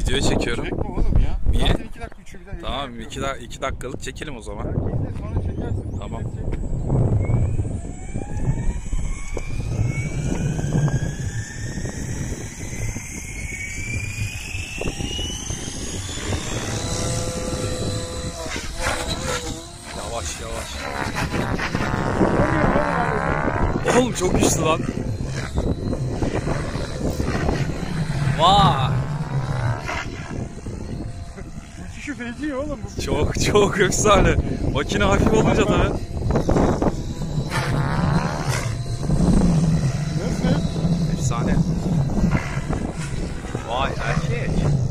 Video çekiyorum. Çekme oğlum ya. Niye? Zaten 2 dakika uçuyor bir daha. Tamam 2 dakikalık çekelim o zaman. Ya izle sonra çekersin. Tamam. Yavaş yavaş. Oğlum çok güçlü lan. Vay. Uçuşu feci oğlum bu. Çok efsane. Makine hafif olunca tabii. Nasıl? Efsane. Vay erkek.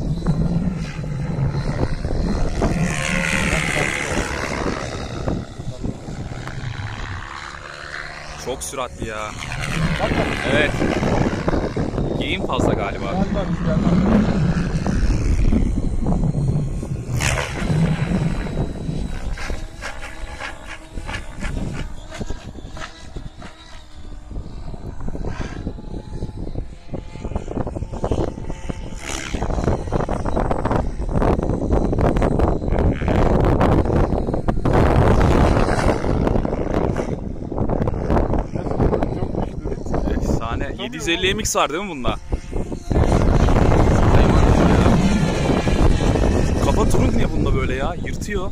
Çok süratli ya. Bak bak. Evet. Geyim fazla galiba. Gel bak gel bak. Efsane. 750 MX var değil mi bunda? Kafa turun niye bunda böyle ya? Yırtıyor.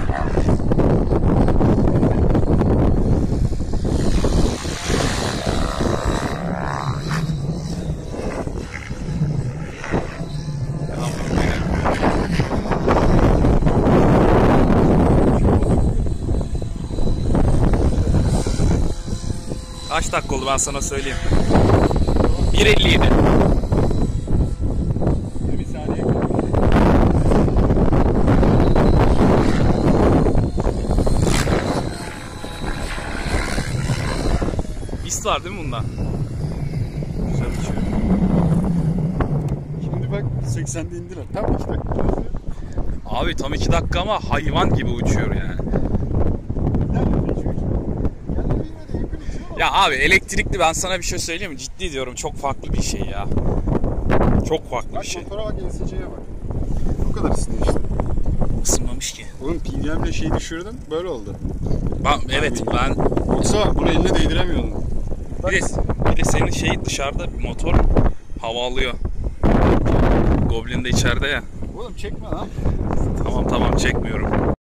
Kaç dakika oldu ben sana söyleyeyim. 1.57. Bir saniye kaldı. Pist var değil mi bunda? Güzel uçuyor. Şimdi bak 80'de indiler. Tam 2 dakika. Abi tam 2 dakika ama hayvan gibi uçuyor yani. Ya abi elektrikli, ben sana bir şey söyleyeyim mi? Ciddi diyorum, çok farklı bir şey ya. Çok farklı Bak bir şey. motora bak, ESC'ye bak. O kadar ısınıyor işte. Isınmamış ki. Oğlum PWM'le şeyi düşürdüm, böyle oldu. Evet ben Yoksa bunu eline değdiremiyordun. bir de senin şey dışarıda bir motor hava alıyor. Goblin de içeride ya. Oğlum çekme lan. Tamam çekmiyorum.